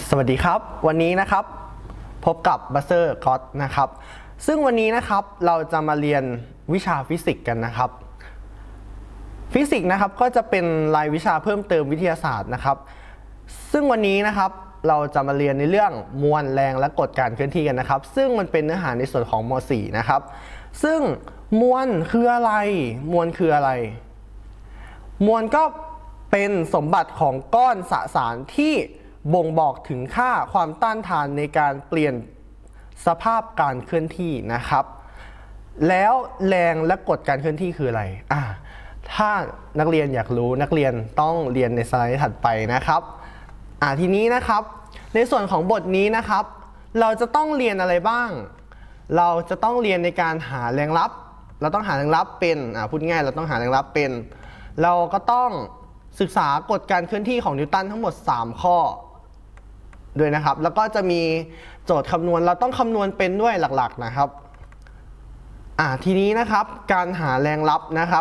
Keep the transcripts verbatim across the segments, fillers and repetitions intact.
สวัสดีครับวันนี้นะครับพบกับบัสเซอร์คอสนะครับซึ่งวันนี้นะครับเราจะมาเรียนวิชาฟิสิกส์กันนะครับฟิสิกส์นะครับก็จะเป็นรายวิชาเพิ่มเติมวิทยาศาสตร์นะครับซึ่งวันนี้นะครับเราจะมาเรียนในเรื่องมวลแรงและกฎการเคลื่อนที่กันนะครับซึ่งมันเป็นเนื้อหาในส่วนของม .สี่ นะครับซึ่งมวลคืออะไรมวลคืออะไรมวลก็เป็นสมบัติของก้อนสสารที่บ่งบอกถึงค่าความต้านทานในการเปลี่ยนสภาพการเคลื่อนที่นะครับแล้วแรงและกฎการเคลื่อนที่คืออะไรอ่ะถ้านักเรียนอยากรู้นักเรียนต้องเรียนในสไลด์ถัดไปนะครับอ่ะทีนี้นะครับในส่วนของบทนี้นะครับเราจะต้องเรียนอะไรบ้างเราจะต้องเรียนในการหาแรงลับเราต้องหาแรงลับเป็นอ่ะพูดง่ายเราต้องหาแรงลับเป็นเราก็ต้องศึกษากฎการเคลื่อนที่ของนิวตันทั้งหมดสามข้อด้วยนะครับแล้วก็จะมีโจทย์คำนวณเราต้องคำนวณเป็นด้วยหลักๆนะครับอ่าทีนี้นะครับการหาแรงลับนะครับ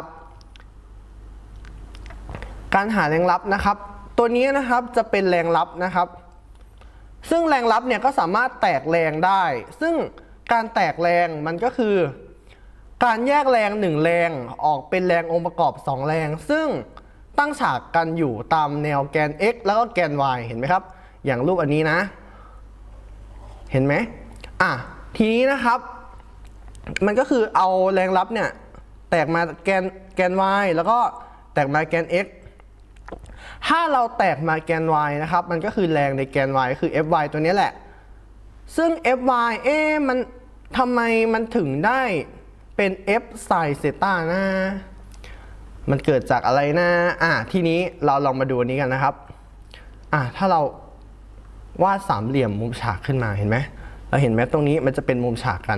การหาแรงลับนะครับตัวนี้นะครับจะเป็นแรงลับนะครับซึ่งแรงลับเนี่ยก็สามารถแตกแรงได้ซึ่งการแตกแรงมันก็คือการแยกแรงหนึ่งแรงออกเป็นแรงองค์ประกอบสองแรงซึ่งตั้งฉากกันอยู่ตามแนวแกน x แล้วก็แกน y เห็นไหมครับอย่างรูปอันนี้นะเห็นไหมอ่ะทีนี้นะครับมันก็คือเอาแรงลับเนี่ยแตกมาแกนแกน y แล้วก็แตกมาแกน x ถ้าเราแตกมาแกน y นะครับมันก็คือแรงในแกน y ก็คือ fy ตัวนี้แหละซึ่ง fy เอ๊ะมันทำไมมันถึงได้เป็น f sin เซต้านะมันเกิดจากอะไรนะอ่ะทีนี้เราลองมาดูอันนี้กันนะครับอ่ะถ้าเราวาดสามเหลี่ยมมุมฉากขึ้นมาเห็นไหมเราเห็นไหมตรงนี้มันจะเป็นมุมฉากกัน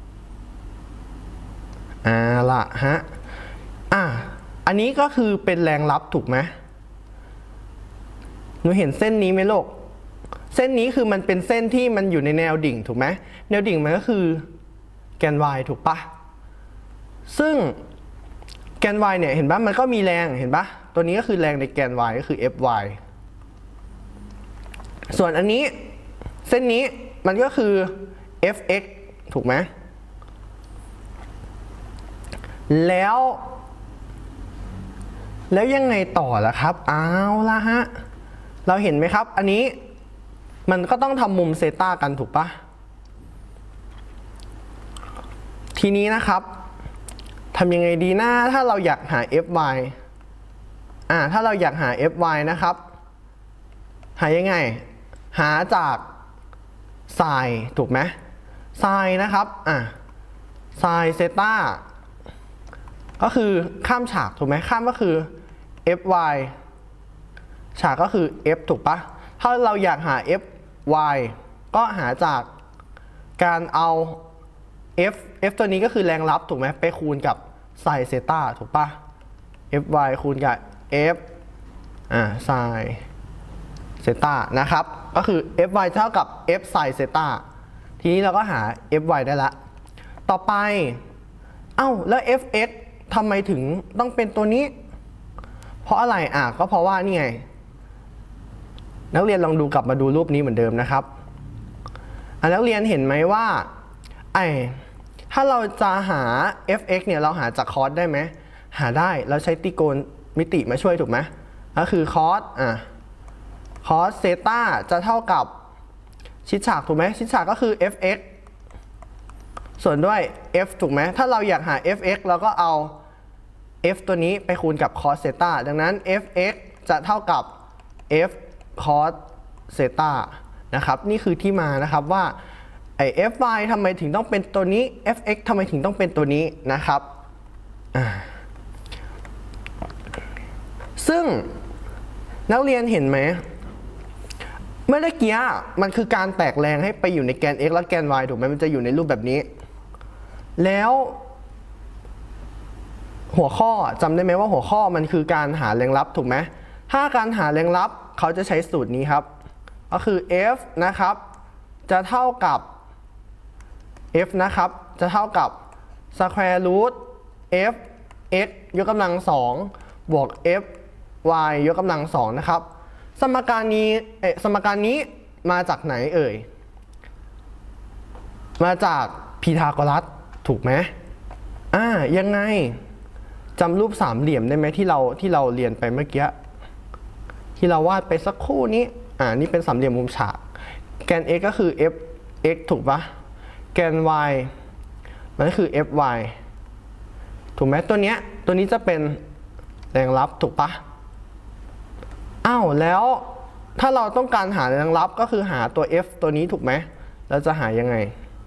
อ่าละฮะอ่ะอันนี้ก็คือเป็นแรงลับถูกไหมหนูเห็นเส้นนี้ไหมลูกเส้นนี้คือมันเป็นเส้นที่มันอยู่ในแนวดิ่งถูกไหมแนวดิ่งมันก็คือแกน y ถูกปะซึ่งแกน y เนี่ยเห็นปะมันก็มีแรงเห็นปะตัวนี้ก็คือแรงในแกน y ก็คือ fy ส่วนอันนี้เส้นนี้มันก็คือ fx ถูกไหมแล้วแล้วยังไงต่อล่ะครับเอาละฮะเราเห็นไหมครับอันนี้มันก็ต้องทำมุมเซต้ากันถูกปะทีนี้นะครับทำยังไงดีนะถ้าเราอยากหา fy อ่าถ้าเราอยากหา fy นะครับหายังไงหาจากไซน์ถูกไหมไซน์นะครับอ่ะไซน์เซต้าก็คือข้ามฉากถูกไหมข้ามก็คือ fy ฉากก็คือ f ถูกปะถ้าเราอยากหา fy ก็หาจากการเอา f f ตัวนี้ก็คือแรงลับถูกไหมไปคูณกับไซน์เซต้าถูกปะ fy คูณกับ f อ่าไซน์เซต้านะครับก็คือ fy เท่ากับ f sin เซต้าทีนี้เราก็หา fy ได้ละต่อไปเอ้าแล้ว fx ทำไมถึงต้องเป็นตัวนี้เพราะอะไรอ่ะก็เพราะว่านี่ไงนักเรียนลองดูกลับมาดูรูปนี้เหมือนเดิมนะครับอ่ะนักเรียนเห็นไหมว่าไอ้ถ้าเราจะหา fx เนี่ยเราหาจากคอสได้ไหมหาได้เราใช้ตรีโกณมิติมาช่วยถูกไหมก็คือคอสอ่ะคอสเซต้าจะเท่ากับชิดฉากถูกไหมชิดฉากก็คือ fx ส่วนด้วย f ถูกไหมถ้าเราอยากหา fx เราก็เอา f ตัวนี้ไปคูณกับ cos เซต้าดังนั้น fx จะเท่ากับ f cos เซต้านะครับนี่คือที่มานะครับว่าไอ้ fy ทำไมถึงต้องเป็นตัวนี้ fx ทำไมถึงต้องเป็นตัวนี้นะครับซึ่งนักเรียนเห็นไหมเมื่อกี้มันคือการแตกแรงให้ไปอยู่ในแกน x และแกน y ถูกไหมมันจะอยู่ในรูปแบบนี้แล้วหัวข้อจำได้ไหมว่าหัวข้อมันคือการหาแรงลับถูกไหมถ้าการหาแรงลับเขาจะใช้สูตรนี้ครับก็คือ f นะครับจะเท่ากับ f นะครับจะเท่ากับ square root f x ยกกำลังสองบวก f y ยกกำลังสองนะครับสมการนี้เอ๊ะสมการนี้มาจากไหนเอ่ยมาจากพีทาโกรัสถูกไหมอ่ายังไงจำรูปสามเหลี่ยมได้ไหมที่เราที่เราเรียนไปเมื่อกี้ที่เราวาดไปสักครู่นี้อ่านี่เป็นสามเหลี่ยมมุมฉากแกน x ก็คือ f x ถูกปะแกน y มันก็คือ f y ถูกไหมตัวเนี้ยตัวนี้จะเป็นแรงรับถูกปะอ้าวแล้วถ้าเราต้องการหาแรงรับก็คือหาตัว f ตัวนี้ถูกไหมเราจะหายังไง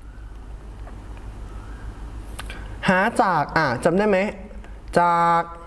หาจากอ่าจำได้ไหมจาก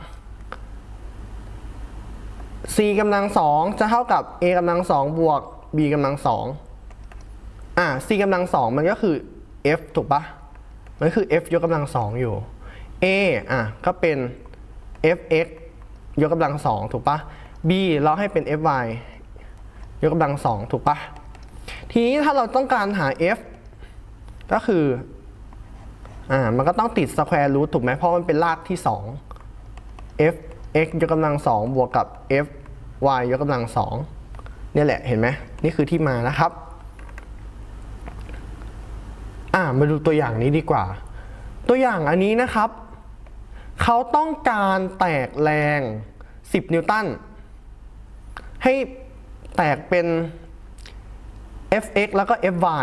c กำลังสองจะเท่ากับ a กำลังสองบวก b กำลังสองอ่า c กำลังสองมันก็คือ f ถูกปะมันคือ f ยกกำลังสองอยู่ a อ่ะก็เป็น fx ยกกำลังสองถูกปะ b เราให้เป็น fy ยกกำลังสองถูกปะทีนี้ถ้าเราต้องการหา f ก็คืออ่ามันก็ต้องติด square root ถูกไหมเพราะมันเป็นรากที่สอง f x ยกกำลังสองบวกกับ f y ยกกำลังสองนี่แหละเห็นไหมนี่คือที่มานะครับอ่ามาดูตัวอย่างนี้ดีกว่าตัวอย่างอันนี้นะครับเขาต้องการแตกแรงสิบนิวตันให้แตกเป็น fx แล้วก็ fy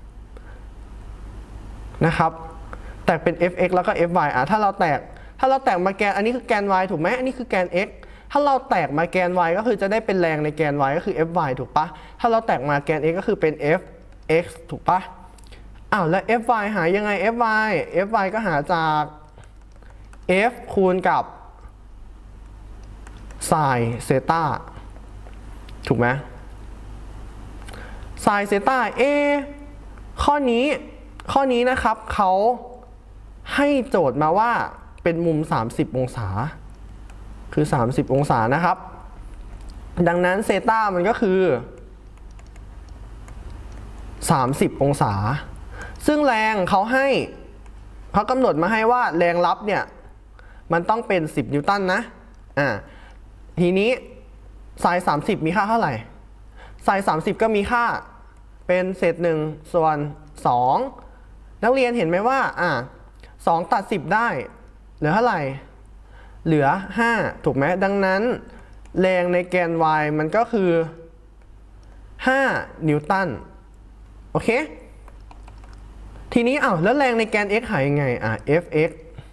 นะครับแตกเป็น fx แล้วก็ fy อ่ะถ้าเราแตกถ้าเราแตกมาแกนอันนี้คือแกน y ถูกไหมอันนี้คือแกน x ถ้าเราแตกมาแกน y ก็คือจะได้เป็นแรงในแกน y ก็คือ fy ถูกปะถ้าเราแตกมาแกน x ก็คือเป็น fx ถูกปะอ้าวแล้ว fy หายังไง fy fy ก็หาจาก f คูณกับ sin เซตาถูกไหม sin เซตาเอข้อนี้ข้อนี้นะครับเขาให้โจทย์มาว่าเป็นมุมสามสิบองศาคือสามสิบองศานะครับดังนั้นเซตามันก็คือสามสิบองศาซึ่งแรงเขาให้เขากำหนดมาให้ว่าแรงรับเนี่ยมันต้องเป็นสิบนิวตันนะอ่าทีนี้ไซน์สามสิบมีค่าเท่าไหร่ไซน์สามสิบก็มีค่าเป็นเศษหนึ่งส่วนสองนักเรียนเห็นไหมว่าอ่าสองตัดสิบได้เหลือเท่าไหร่เหลือห้าถูกไหมดังนั้นแรงในแกน y มันก็คือห้านิวตันโอเคทีนี้อ้าวแล้วแรงในแกน x หายังไงอ่ะ fx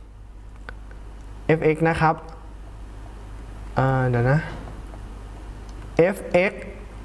fx นะครับอ่าเดี๋ยวนะ fx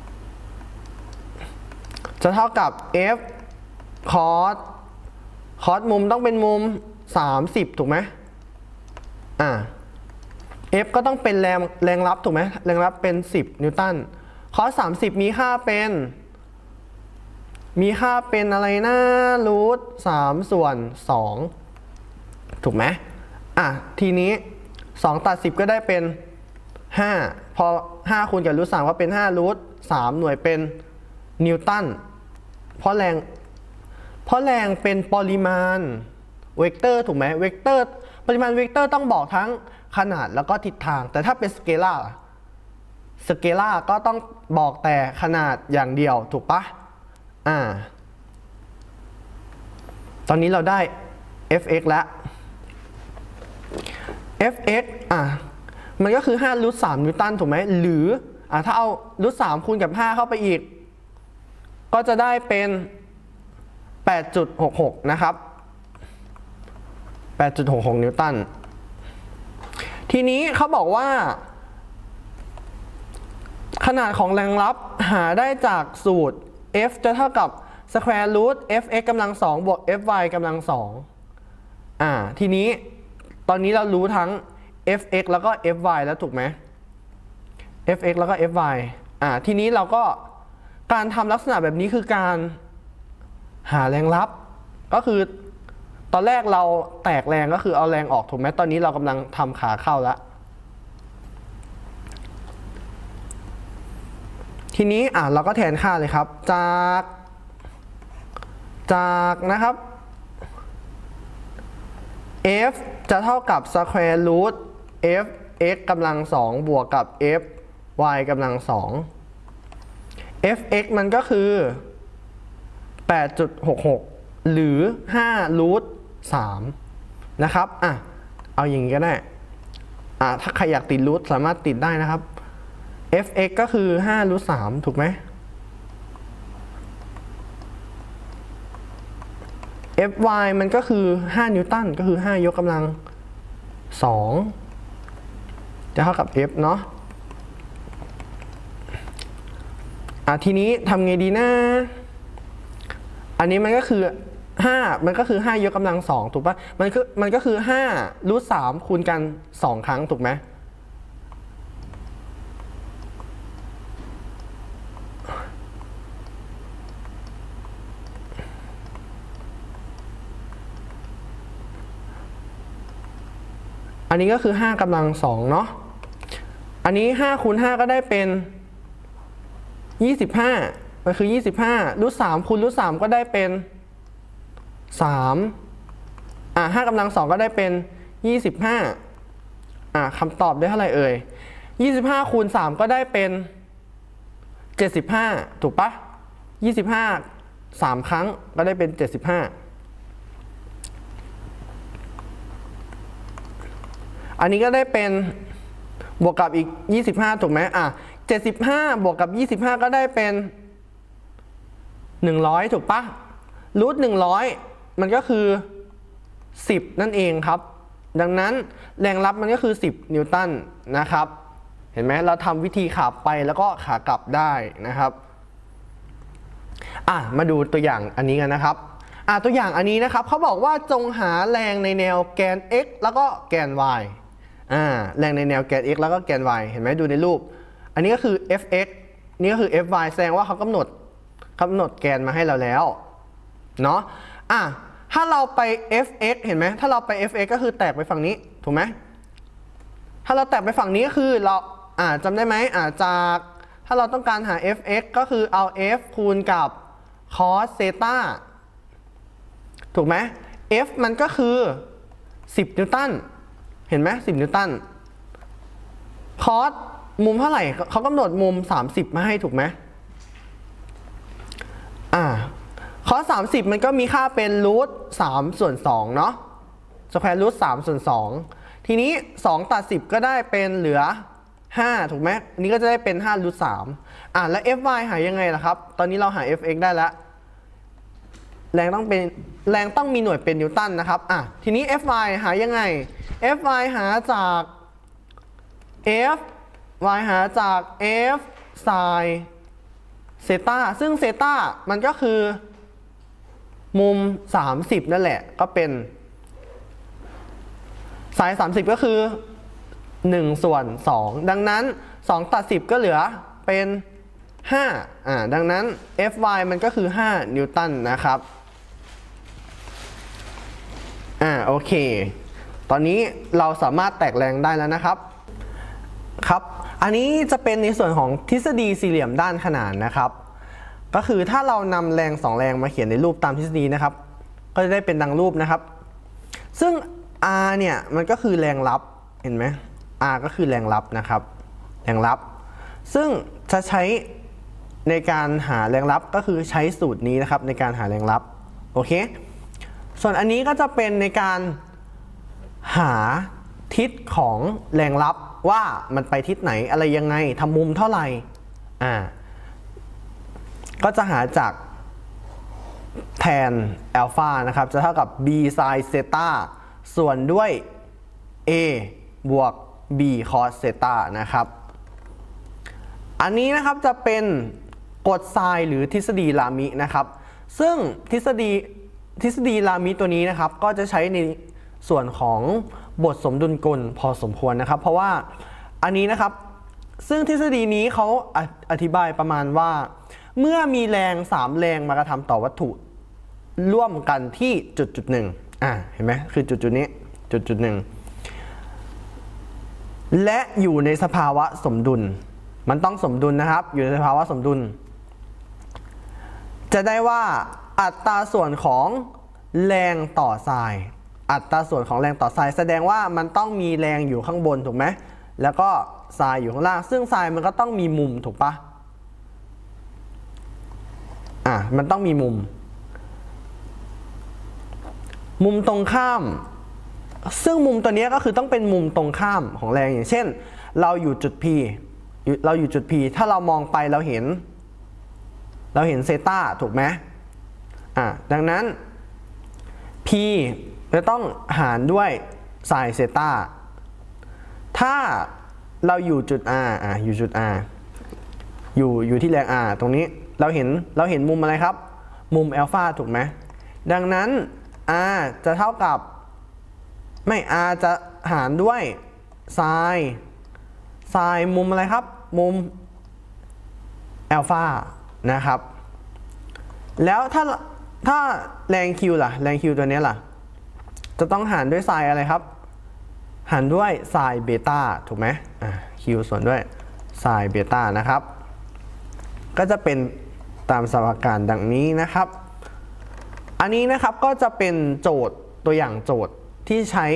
จะเท่ากับ f cos cos มุมต้องเป็นมุมสามสิบถูกไหมอ่า f ก็ต้องเป็นแรงแรงรับถูกไหมแรงรับเป็นสิบนิวตัน cos สามสิบมีค่าเป็นมีค่าเป็นอะไรนะรูทสามส่วนสองถูกไหมอ่ะทีนี้สองตัดสิบก็ได้เป็นห้าพอห้าคูณกับรูทสามก็เป็นห้ารูทสามหน่วยเป็นนิวตันเพราะแรงเพราะแรงเป็นปริมาณเวกเตอร์ถูกไหมเวกเตอร์ปริมาณเวกเตอร์ต้องบอกทั้งขนาดแล้วก็ทิศทางแต่ถ้าเป็นสเกลาร์สเกลาร์ก็ต้องบอกแต่ขนาดอย่างเดียวถูกปะอ่าตอนนี้เราได้ fx แล้ว fx อ่ะมันก็คือห้ารูทสามนิวตันถูกไหมหรืออ่ะถ้าเอารูทสามคูณกับห้าเข้าไปอีกก็จะได้เป็น แปดจุดหกหก นะครับ แปดจุดหกหก นิวตันทีนี้เขาบอกว่าขนาดของแรงรับหาได้จากสูตร f จะเท่ากับ square root fx กำลังสองบวก fy กำลังสองอ่าทีนี้ตอนนี้เรารู้ทั้ง fx แล้วก็ fy แล้วถูกไหม fx แล้วก็ fy อ่าทีนี้เราก็การทำลักษณะแบบนี้คือการหาแรงรับก็คือตอนแรกเราแตกแรงก็คือเอาแรงออกถูกไหมตอนนี้เรากำลังทำขาเข้าแล้วทีนี้อ่ะเราก็แทนค่าเลยครับจากจากนะครับ f จะเท่ากับ square root fx กำลังสองบวกกับ f y กำลังสอง fx มันก็คือ แปดจุดหกหก หรือห้ารูทสามนะครับอ่ะเอาอย่างนี้ก็ได้อ่ะถ้าใครอยากติดรูทสามารถติดได้นะครับ fx ก็คือห้ารูทสามถูกไหม fy มันก็คือห้านิวตันก็คือห้ายกกำลังสองจะเท่ากับ f เนาะอ่ะทีนี้ทำไงดีนะอันนี้มันก็คือห้ามันก็คือห้ายกกำลังสองถูกปะมันคือมันก็คือห้ารูทสามคูณกันสองครั้งถูกไหมอันนี้ก็คือห้ากำลังสองเนาะอันนี้ห้าคูณห้าก็ได้เป็นยี่สิบห้ามันคือยี่สิบห้ารูทสามคูณรูทสามก็ได้เป็นสามอ่ะห้ากำลังสองก็ได้เป็นยี่สิบห้าอ่ะคำตอบได้เท่าไหร่เอ่ยยี่สิบห้าคูณสามก็ได้เป็นเจ็ดสิบห้าถูกปะยี่สิบห้า สามครั้งก็ได้เป็นเจ็ดสิบห้าอันนี้ก็ได้เป็นบวกกับอีกยี่สิบห้าถูกไหมอ่ะเจ็ดสิบห้าบวกกับยี่สิบห้าก็ได้เป็นหนึ่งร้อยถูกปะรูทหนึ่งร้อยมันก็คือสิบนั่นเองครับดังนั้นแรงรับมันก็คือสิบนิวตันนะครับเห็นไหมเราทำวิธีขาไปแล้วก็ขากลับได้นะครับอ่ะมาดูตัวอย่างอันนี้กันนะครับอ่ะตัวอย่างอันนี้นะครับเขาบอกว่าจงหาแรงในแนวแกน x แล้วก็แกน y อ่าแรงในแนวแกน x แล้วก็แกน y เห็นไหมดูในรูปอันนี้ก็คือ fx นี่ก็คือ fy แสดงว่าเขากำหนดกำหนดแกนมาให้เราแล้วเนาะอ่ะถ้าเราไป fx เห็นไหมถ้าเราไป fx ก็คือแตกไปฝั่งนี้ถูกไหมถ้าเราแตกไปฝั่งนี้ก็คือเราอ่าจำได้ไหมอ่าจากถ้าเราต้องการหา fx ก็คือเอา f คูณกับ cos เซตาถูกไหม f มันก็คือสิบนิวตันเห็นไหมสิบนิวตัน cos มุมเท่าไหร่เขากำหนดมุมสามสิบมาให้ถูกไหมอ่า cos สามสิบมันก็มีค่าเป็นรูทสามส่วนสองเนาะสแควร์รูทสามส่วนสองทีนี้สองตัดสิบก็ได้เป็นเหลือห้าถูกไหมอันนี้ก็จะได้เป็นห้ารูทสามอ่าแล้ว fy หายังไงล่ะครับตอนนี้เราหา fx ได้แล้วแรงต้องเป็นแรงต้องมีหน่วยเป็นนิวตันนะครับอ่ะทีนี้ fy หายังไง fy หาจาก f y หาจาก f sin เซตาซึ่งเซตามันก็คือมุมสามสิบนั่นแหละก็เป็นสายสามสิบก็คือหนึ่งส่วนสองดังนั้นสองตัดสิบก็เหลือเป็นห้าอ่าดังนั้น fy มันก็คือห้านิวตันนะครับอ่าโอเคตอนนี้เราสามารถแตกแรงได้แล้วนะครับครับอันนี้จะเป็นในส่วนของทฤษฎีสี่เหลี่ยมด้านขนานนะครับก็คือถ้าเรานำแรงสองแรงมาเขียนในรูปตามทฤษฎีนะครับก็จะได้เป็นดังรูปนะครับซึ่ง r เนี่ยมันก็คือแรงรับเห็นไหม r ก็คือแรงรับนะครับแรงรับซึ่งจะใช้ในการหาแรงรับก็คือใช้สูตรนี้นะครับในการหาแรงรับโอเคส่วนอันนี้ก็จะเป็นในการหาทิศของแรงรับว่ามันไปทิศไหนอะไรยังไงทำมุมเท่าไหร่อ่าก็จะหาจากแทนอัลฟานะครับจะเท่ากับ b sin เซตาส่วนด้วย a บวก b cos เซตานะครับอันนี้นะครับจะเป็นกฎไซน์หรือทฤษฎีลามินะครับซึ่งทฤษฎีทฤษฎีลามิตัวนี้นะครับก็จะใช้ในส่วนของบทสมดุลกลพอสมควรนะครับเพราะว่าอันนี้นะครับซึ่งทฤษฎีนี้เขาอธิบายประมาณว่าเมื่อมีแรงสามแรงมากระทำต่อวัตถุร่วมกันที่จุดจุดหนึ่งอ่าเห็นไหมคือจุดจุดนี้จุดจุดหนึ่งและอยู่ในสภาวะสมดุลมันต้องสมดุลนะครับอยู่ในสภาวะสมดุลจะได้ว่าอัตราส่วนของแรงต่อทรายอัตราส่วนของแรงต่อทรายแสดงว่ามันต้องมีแรงอยู่ข้างบนถูกไหมแล้วก็ทรายอยู่ข้างล่างซึ่งทรายมันก็ต้องมีมุมถูกปะอ่ะมันต้องมีมุมมุมตรงข้ามซึ่งมุมตัวนี้ก็คือต้องเป็นมุมตรงข้ามของแรงอย่างเช่นเราอยู่จุด P เราอยู่จุด P ถ้าเรามองไปเราเห็นเราเห็นเซต้าถูกไหมอ่ะดังนั้น P จะต้องหารด้วยไซน์เซต้าถ้าเราอยู่จุด R อ่ะอยู่จุด R อยู่อยู่ที่แรง R ตรงนี้เราเห็นเราเห็นมุมอะไรครับมุมอัลฟาถูกไหมดังนั้น R จะเท่ากับไม่ R จะหารด้วยไซน์ไซน์มุมอะไรครับมุมอัลฟานะครับแล้วถ้าถ้าแรง Q ล่ะแรง Q ตัวนี้ล่ะจะต้องหารด้วยไซน์อะไรครับหารด้วยไซน์เบต้าถูกไหมอ่า Q ส่วนด้วยไซน์เบต้านะครับก็จะเป็นตามสมการดังนี้นะครับอันนี้นะครับก็จะเป็นโจทย์ตัวอย่างโจทย์ที่ใช้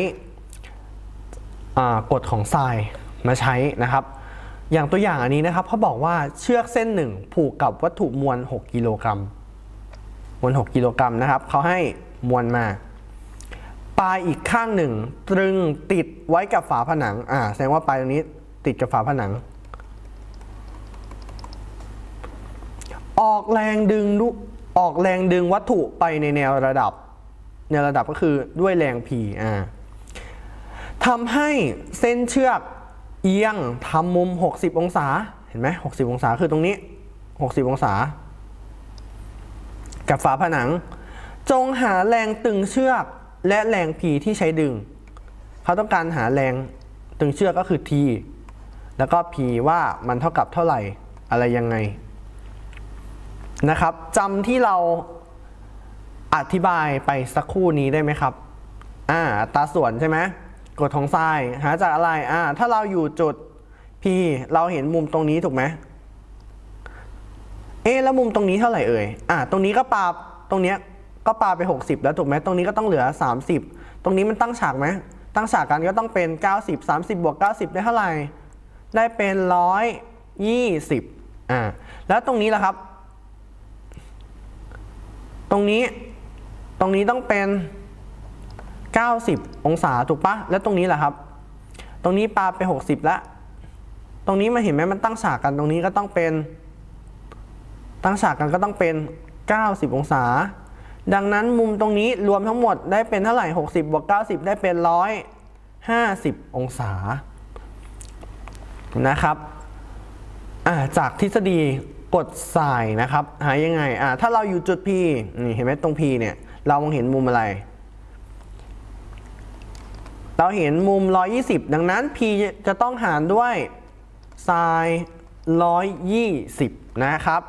กฎของไซน์มาใช้นะครับอย่างตัวอย่างอันนี้นะครับเขาบอกว่าเชือกเส้นหนึ่งผูกกับวัตถุมวลหกกิโลกรัมมวลหกกิโลกรัมนะครับเขาให้มวลมาปลายอีกข้างหนึ่งตรึงติดไว้กับฝาผนังอ่าแสดงว่าปลายตรงนี้ติดกับฝาผนังออกแรงดึงออกแรงดึงวัตถุไปในแนวระดับแนวระดับก็คือด้วยแรง P อ่าทำให้เส้นเชือกเอียงทำมุมหกสิบองศาเห็นไหมหกสิบองศาคือตรงนี้หกสิบองศากับฝาผนังจงหาแรงตึงเชือกและแรง P ที่ใช้ดึงเขาต้องการหาแรงตึงเชือกก็คือ T แล้วก็ P ว่ามันเท่ากับเท่าไหร่อะไรยังไงนะครับจำที่เราอธิบายไปสักครู่นี้ได้ไหมครับอ่าอัตราส่วนใช่ไหมกฎของไซน์หาจากอะไรอ่าถ้าเราอยู่จุด P เราเห็นมุมตรงนี้ถูกไหมเอ๊ะแล้วมุมตรงนี้เท่าไหร่เอ่ยอ่าตรงนี้ก็ปาตรงเนี้ยก็ปาไปหกสิบแล้วถูกไหมตรงนี้ก็ต้องเหลือสามสิบตรงนี้มันตั้งฉากไหมตั้งฉากกันก็ต้องเป็นเก้าสิบ สามสิบบวกเก้าสิบได้เท่าไหร่ได้เป็นหนึ่งร้อยยี่สิบอ่าแล้วตรงนี้ล่ะครับตรงนี้ตรงนี้ต้องเป็นเก้าสิบองศาถูกปะแล้วตรงนี้แหละครับตรงนี้ปาไปหกสิบแล้วตรงนี้มาเห็นไหมมันตั้งฉากกันตรงนี้ก็ต้องเป็นตั้งฉากกันก็ต้องเป็นเก้าสิบองศาดังนั้นมุมตรงนี้รวมทั้งหมดได้เป็นเท่าไหร่หกสิบบวกเก้าสิบได้เป็นหนึ่งร้อยห้าสิบองศานะครับอ่าจากทฤษฎีกดไซน์นะครับหายังไงอ่าถ้าเราอยู่จุด P นี่เห็นไหมตรง P เนี่ยเรามองเห็นมุมอะไรเราเห็นมุมหนึ่งร้อยยี่สิบดังนั้น P จะต้องหารด้วยไซน์หนึ่งร้อยยี่สิบนะครับ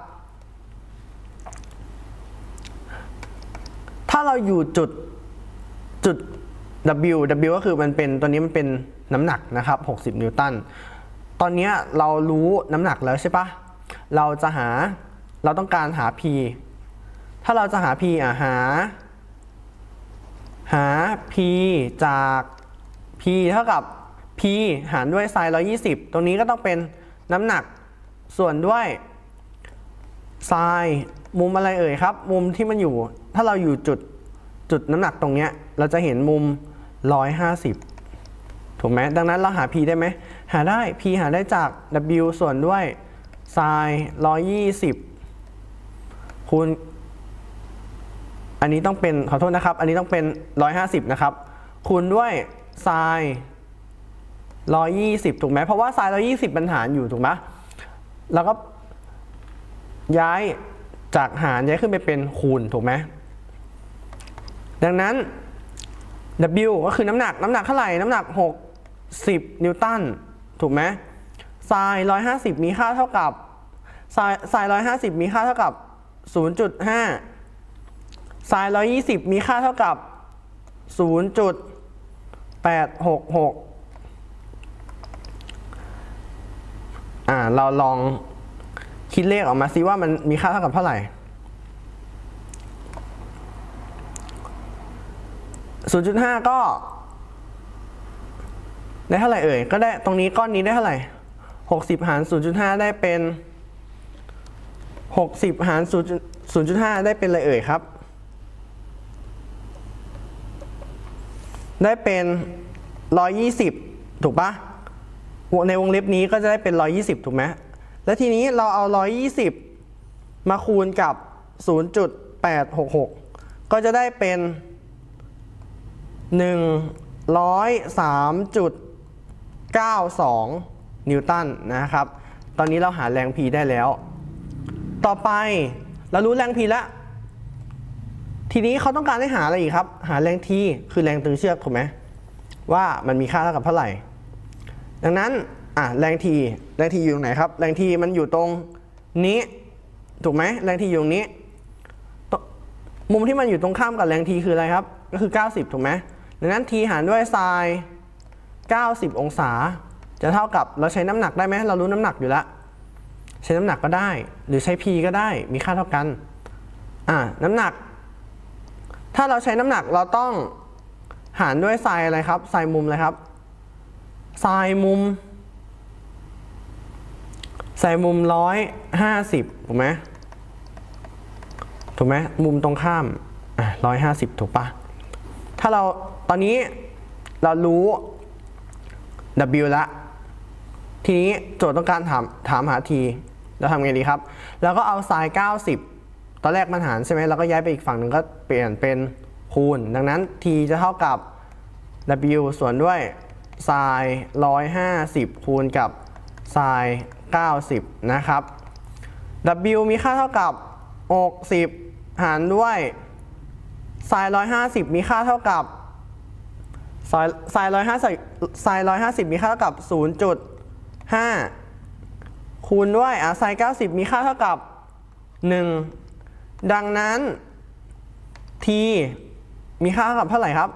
ถ้าเราอยู่จุดจุด W W ก็คือมันเป็นตัวนี้มันเป็นน้ำหนักนะครับหกสิบนิวตันตอนนี้เรารู้น้ำหนักแล้วใช่ปะเราจะหาเราต้องการหา P ถ้าเราจะหา P อ่ะหาหา P จาก P เท่ากับ P หารด้วยไซน์หนึ่งร้อยยี่สิบตรงนี้ก็ต้องเป็นน้ำหนักส่วนด้วยไซน์มุมอะไรเอ่ยครับมุมที่มันอยู่ถ้าเราอยู่จุดจุดน้ำหนักตรงเนี้ยเราจะเห็นมุมหนึ่งร้อยห้าสิบถูกไหมดังนั้นเราหา P ได้ไหมหาได้ P หาได้จาก W ส่วนด้วยไซน์หนึ่งร้อยยี่สิบคูณอันนี้ต้องเป็นขอโทษนะครับอันนี้ต้องเป็นหนึ่งร้อยห้าสิบนะครับคูณด้วยไซน์หนึ่งร้อยยี่สิบถูกไหมเพราะว่าไซน์หนึ่งร้อยยี่สิบมันหารอยู่ถูกไหมแล้วก็ย้ายจากหารย้ายขึ้นไปเป็นคูณถูกไหมดังนั้น W ก็คือน้ำหนักน้ำหนักเท่าไหร่น้ำหนักหกสิบนิวตันถูกไหมไซน์หนึ่งร้อยห้าสิบมีค่าเท่ากับไซน์ไซน์หนึ่งร้อยห้าสิบมีค่าเท่ากับ ศูนย์จุดห้า ไซน์หนึ่งร้อยยี่สิบมีค่าเท่ากับ ศูนย์จุดแปดหกหก อ่าเราลองคิดเลขออกมาซิว่ามันมีค่าเท่ากับเท่าไหร่ ศูนย์จุดห้า ก็ได้เท่าไหร่เอ่ยก็ได้ตรงนี้ก้อนนี้ได้เท่าไหร่หกสิบหาร ศูนย์จุดห้า ได้เป็นหกสิบหารศูนย์จุดห้า ได้เป็นอะไรเอ่ยครับได้เป็นหนึ่งร้อยยี่สิบถูกปะในวงเล็บนี้ก็จะได้เป็นหนึ่งร้อยยี่สิบถูกไหมแล้วทีนี้เราเอาหนึ่งร้อยยี่สิบมาคูณกับ ศูนย์จุดแปดหกหก ก็จะได้เป็นหนึ่งร้อยสามจุดเก้าสองนิวตันนะครับตอนนี้เราหาแรง P ได้แล้วต่อไปเรารู้แรง P แล้วทีนี้เขาต้องการให้หาอะไรอีกครับหาแรง T คือแรงตึงเชือกถูกไหมว่ามันมีค่าเท่ากับเท่าไหร่ดังนั้นอ่ะแรง T แรง T อยู่ตรงไหนครับแรง T มันอยู่ตรงนี้ถูกไหมแรง T อยู่ตรงนี้มุมที่มันอยู่ตรงข้ามกับแรง T คืออะไรครับก็คือเก้าสิบถูกไหมดังนั้น T หารด้วยไซน์เก้าสิบองศาจะเท่ากับเราใช้น้ำหนักได้ไหมเรารู้น้ำหนักอยู่แล้วใช้น้ำหนักก็ได้หรือใช้ P ก็ได้มีค่าเท่ากันอ่าน้ำหนักถ้าเราใช้น้ำหนักเราต้องหารด้วยไซน์อะไรครับไซน์มุมอะไรครับไซน์มุมไซน์มุมร้อยห้าสิบถูกไหมถูกไหมมุมตรงข้ามอ่ะร้อยห้าสิบถูกปะถ้าเราตอนนี้เรารู้ W ละทีนี้โจทย์ต้องการถามถามหา T เราทำไงดีครับเราก็เอาไซน์เก้าสิบตอนแรกมันหารใช่ไหมเราก็ย้ายไปอีกฝั่งหนึ่งก็เปลี่ยนเป็นคูณดังนั้น T จะเท่ากับ W ส่วนด้วยไซน์หนึ่งร้อยห้าสิบคูณกับไซน์เก้าสิบนะครับ W มีค่าเท่ากับหกสิบหารด้วยไซน์หนึ่งร้อยห้าสิบมีค่าเท่ากับไซน์ไซน์หนึ่งร้อยห้าสิบไซน์หนึ่งร้อยห้าสิบมีค่าเท่ากับ ศูนย์จุดห้า คูณด้วยอ่ะไซน์เก้าสิบมีค่าเท่ากับหนึ่งดังนั้น T มีค่าเท่ากับเท่าไหร่ครับ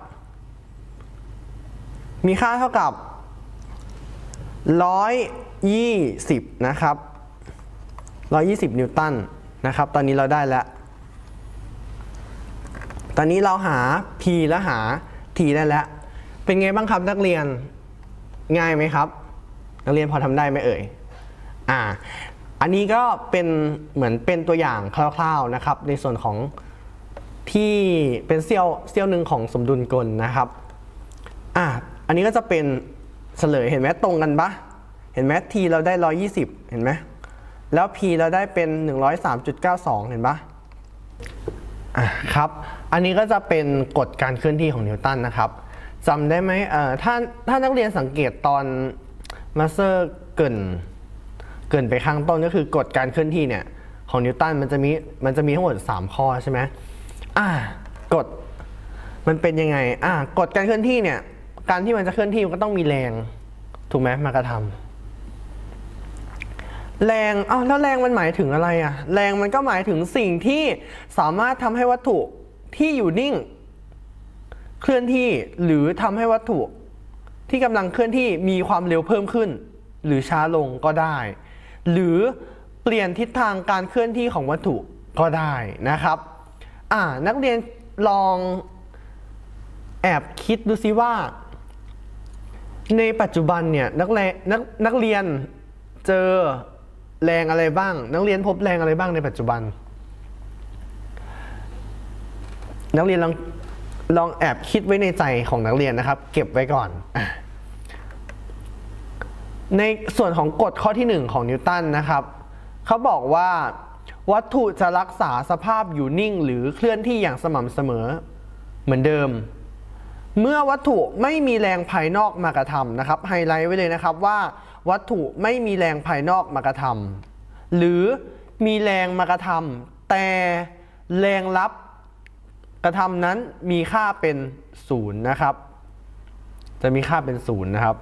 มีค่าเท่ากับหนึ่งร้อยยี่สิบนะครับหนึ่งร้อยยี่สิบนิวตันนะครับตอนนี้เราได้แล้วตอนนี้เราหา P และหา T ได้แล้วเป็นไงบ้างครับนักเรียนง่ายไหมครับนักเรียนพอทำได้ไหมเอ่ยอ่าอันนี้ก็เป็นเหมือนเป็นตัวอย่างคร่าวๆนะครับในส่วนของที่เป็นเซี่ยวเซี่ยวหนึ่งของสมดุลกลนะครับอ่าอันนี้ก็จะเป็นเฉลยเห็นไหมตรงกันปะเห็นไหม T เราได้หนึ่งร้อยยี่สิบเห็นไหมแล้ว P เราได้เป็น หนึ่งร้อยสามจุดเก้าสอง เห็นปะอ่ะครับอันนี้ก็จะเป็นกฎการเคลื่อนที่ของนิวตันนะครับจำได้ไหมเอ่อถ้าถ้านักเรียนสังเกตตอนมาสเตอร์เกินเกินไปข้างต้นก็คือกฎการเคลื่อนที่เนี่ยของนิวตันมันจะมีมันจะมีทั้งหมดสามข้อใช่ไหมอ่ากฎมันเป็นยังไงอ่ากฎการเคลื่อนที่เนี่ยการที่มันจะเคลื่อนที่มันก็ต้องมีแรงถูกไหมมากระทำแรงอ้าวแล้วแรงมันหมายถึงอะไรอ่ะแรงมันก็หมายถึงสิ่งที่สามารถทำให้วัตถุที่อยู่นิ่งเคลื่อนที่หรือทำให้วัตถุที่กำลังเคลื่อนที่มีความเร็วเพิ่มขึ้นหรือช้าลงก็ได้หรือเปลี่ยนทิศทางการเคลื่อนที่ของวัตถุก็ได้นะครับอ่านักเรียนลองแอบคิดดูซิว่าในปัจจุบันเนี่ยนักเรียนนักนักเรียนเจอแรงอะไรบ้างนักเรียนพบแรงอะไรบ้างในปัจจุบันนักเรียนลองลองแอบคิดไว้ในใจของนักเรียนนะครับเก็บไว้ก่อนในส่วนของกฎข้อที่หนึ่งของนิวตันนะครับเขาบอกว่าวัตถุจะรักษาสภาพอยู่นิ่งหรือเคลื่อนที่อย่างสม่ำเสมอเหมือนเดิมเมื่อวัตถุไม่มีแรงภายนอกมากระทำนะครับไฮไลท์ไว้เลยนะครับว่าวัตถุไม่มีแรงภายนอกมากระทำหรือมีแรงมากระทำแต่แรงรับกระทำนั้นมีค่าเป็นศูนย์นะครับจะมีค่าเป็นศูนย์นะครับ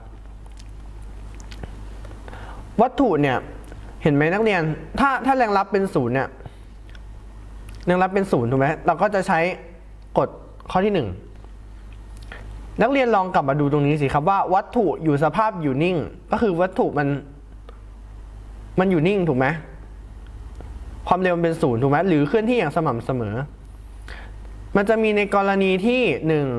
วัตถุเนี่ยเห็นไหมนักเรียนถ้าถ้าแรงรับเป็นศูนย์เนี่ยแรงรับเป็นศูนย์ถูกไหมเราก็จะใช้กฎข้อที่หนึ่งนักเรียนลองกลับมาดูตรงนี้สิครับว่าวัตถุอยู่สภาพอยู่นิ่งก็คือวัตถุมันมันอยู่นิ่งถูกไหมความเร็วเป็นศูนย์ถูกไหมหรือเคลื่อนที่อย่างสม่ำเสมอมันจะมีในกรณีที่หนึ่ง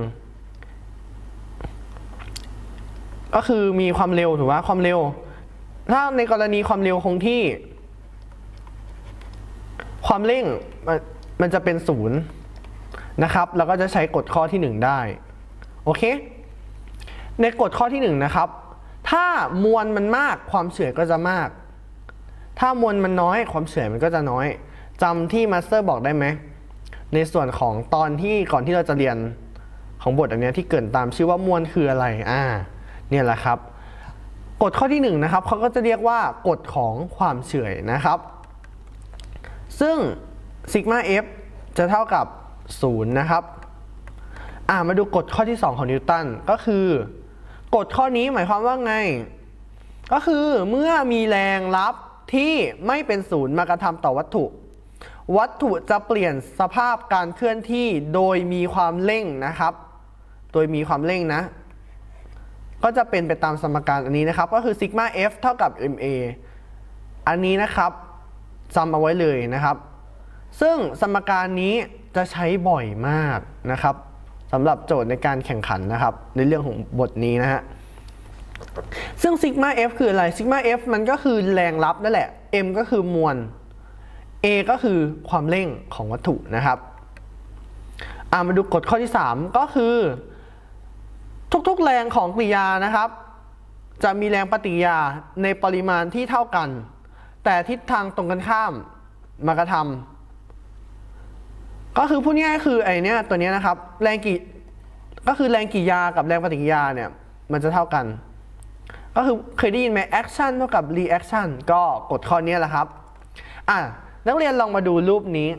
ก็คือมีความเร็วถูกไหมความเร็วถ้าในกรณีความเร็วคงที่คความเร่งมันจะเป็นศูนย์นะครับแล้วก็จะใช้กฎข้อที่หนึ่งได้โอเคในกฎข้อที่หนึ่งนะครับถ้ามวลมันมากความเฉื่อยก็จะมากถ้ามวลมันน้อยความเฉื่อยมันก็จะน้อยจำที่มาสเตอร์บอกได้ไหมในส่วนของตอนที่ก่อนที่เราจะเรียนของบทอันนี้ที่เกริ่นตามชื่อว่ามวลคืออะไรอ่าเนี่ยแหละครับกฎข้อที่หนึ่งนะครับเขาก็จะเรียกว่ากฎของความเฉื่อยนะครับซึ่งซิกมา F จะเท่ากับศูนย์นะครับอ่ามาดูกฎข้อที่สองของนิวตันก็คือกฎข้อนี้หมายความว่าไงก็คือเมื่อมีแรงรับที่ไม่เป็นศูนย์มากระทำต่อวัตถุวัตถุจะเปลี่ยนสภาพการเคลื่อนที่โดยมีความเร่งนะครับโดยมีความเร่งนะก็จะเป็นไปตามสมการอันนี้นะครับก็คือซิกมา F เท่ากับ เอ็ม เอ อันนี้นะครับจำเอาไว้เลยนะครับซึ่งสมการนี้จะใช้บ่อยมากนะครับสำหรับโจทย์ในการแข่งขันนะครับในเรื่องของบทนี้นะฮะซึ่งซิกมา F คืออะไรซิกมา F มันก็คือแรงรับนั่นแหละ M ก็คือมวล A ก็คือความเร่งของวัตถุนะครับอ่ามาดูกฎข้อที่สามก็คือทุกๆแรงของกริยานะครับจะมีแรงปฏิกิริยาในปริมาณที่เท่ากันแต่ทิศทางตรงกันข้ามมากระทำก็คือพูดง่ายๆคือไอเนี้ยตัวเนี้ยนะครับแรงกิก็คือแรงกิริยากับแรงปฏิกิริยาเนี่ยมันจะเท่ากันก็คือเคยได้ยินไหม action เท่ากับ reaction ก็กฎข้อนี้แหละครับอ่ะนักเรียนลองมาดูรูปนี้